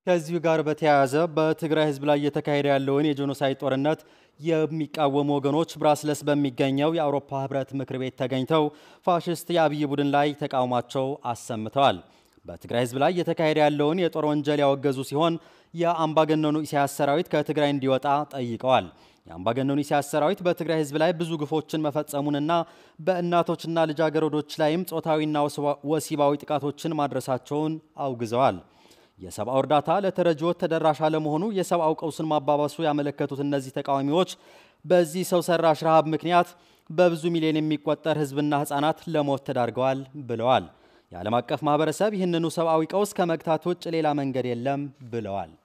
ከዚሁ ጋር በተያያዘ በትግራይ ህዝብ ላይ እየተካሄደ ያለውን የጄኖሳይድ ጦርነት የሚቃወሙ ወገኖች ብራስለስ በሚገኘው የአውሮፓ ህብረት ምክር ቤት ተገኝተው ፋሽስት የአብይ ቡድን ላይ ተቃውሟቸው አሰምተዋል። በትግራይ ህዝብ ላይ እየተካሄደ ያለውን የጦር ወንጀል ያወገዙ ሲሆን የአምባገነኑ ኢሳያስ ሰራዊት ከትግራይ እንዲወጣ ጠይቀዋል። የአምባገነኑ ኢሳያስ ሰራዊት በትግራይ ህዝብ ላይ ብዙ ግፎችን መፈጸሙንና በእናቶችና ልጃገረዶች ላይም ጾታዊና ወሲባዊ ጥቃቶችን ማድረሳቸውን አውግዘዋል። የሰብአዊ እርዳታ ለተረጂዎች ተደራሽ አለመሆኑ የሰብአዊ ቀውስን ማባባሱ ያመለከቱት እነዚህ ተቃዋሚዎች በዚህ ሰው ሰራሽ ረሃብ ምክንያት በብዙ ሚሊዮን የሚቆጠር ህዝብና ህፃናት ለሞት ተዳርገዋል ብለዋል። የዓለም አቀፍ ማህበረሰብ ይህንኑ ሰብአዊ ቀውስ ከመግታት ውጭ ሌላ መንገድ የለም ብለዋል።